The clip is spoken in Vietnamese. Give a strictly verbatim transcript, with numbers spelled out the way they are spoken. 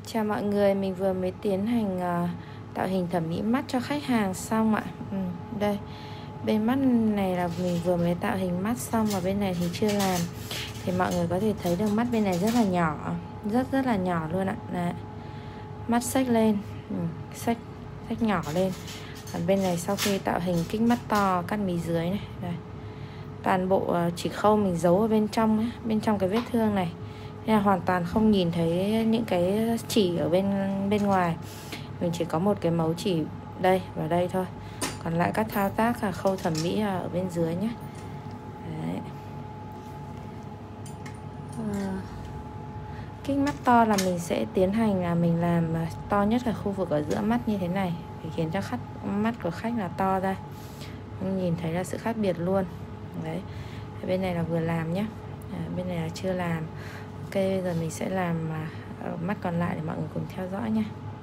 Chào mọi người, mình vừa mới tiến hành uh, tạo hình thẩm mỹ mắt cho khách hàng xong ạ. ừ, Đây, bên mắt này là mình vừa mới tạo hình mắt xong, và bên này thì chưa làm. Thì mọi người có thể thấy được mắt bên này rất là nhỏ, rất rất là nhỏ luôn ạ. Đấy. Mắt xếch lên, ừ, xếch, xếch nhỏ lên. Còn bên này sau khi tạo hình kích mắt to, cắt mí dưới này, đây. Toàn bộ uh, chỉ khâu mình giấu ở bên trong ấy, bên trong cái vết thương này. Nên là hoàn toàn không nhìn thấy những cái chỉ ở bên bên ngoài. Mình chỉ có một cái mấu chỉ đây và đây thôi. Còn lại các thao tác là khâu thẩm mỹ ở bên dưới nhé. Đấy. À, kích mắt to là mình sẽ tiến hành là mình làm to nhất là khu vực ở giữa mắt như thế này, để khiến cho khách, mắt của khách là to ra. Mình nhìn thấy là sự khác biệt luôn. Đấy. Bên này là vừa làm nhé. À, bên này là chưa làm. Ok, bây giờ mình sẽ làm mắt còn lại để mọi người cùng theo dõi nha.